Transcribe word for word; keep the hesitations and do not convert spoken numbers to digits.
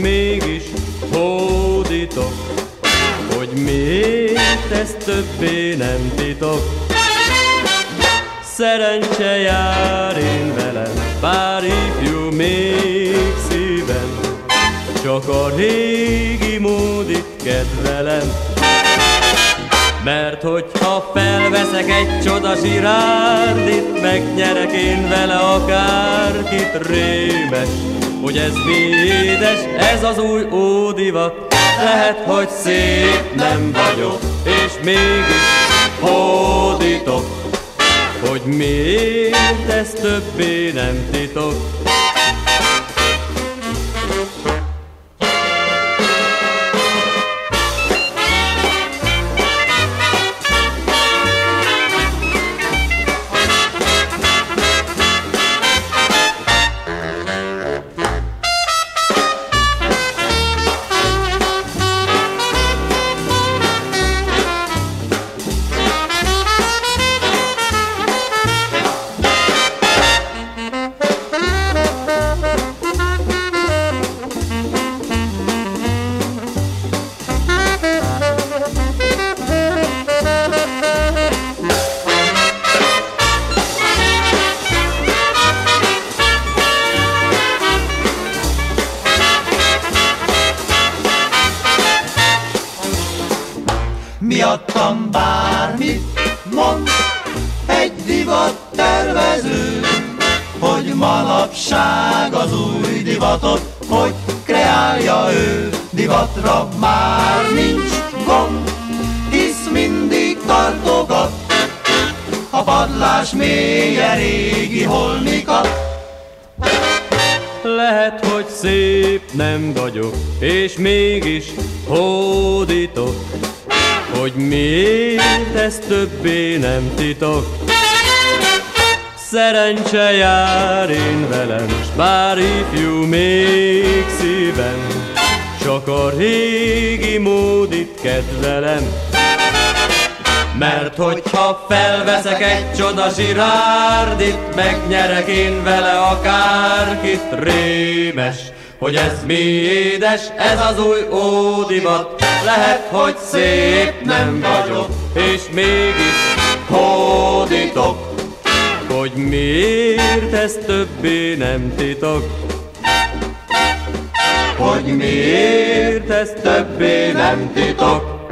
mégis hódítok, hogy miért ez többé nem titok. Szerencse jár én velem, bár ifjú még szívem, csak a régi módit kedvelem. Mert hogyha felveszek egy csoda zsirárdit, megnyerek én vele akárkit. Rémes, hogy ez mi édes, ez az új ódivat. Lehet, hogy szép nem vagyok, és mégis hódítok, hogy miért ez többé nem titok. Miattam bármit mond egy divat tervező, hogy manapság az új divatot, hogy kreálja ő. Divatra már nincs gond, hisz mindig tartogat a padlás mélye régi holmikat. Lehet, hogy szép nem vagyok, és mégis hódítok, hogy miért ez többé nem titok. Szerencse jár én velem, s bár ifjú még szívem, csak a régi módit kedvelem. Mert hogyha felveszek egy csoda zsirárdit, megnyerek én vele akárkit. Rémes, hogy ez mi édes, ez az új ódivat. Lehet, hogy szép nem vagyok, és mégis hódítok, hogy miért ez többé nem titok. Hogy miért ez többé nem titok.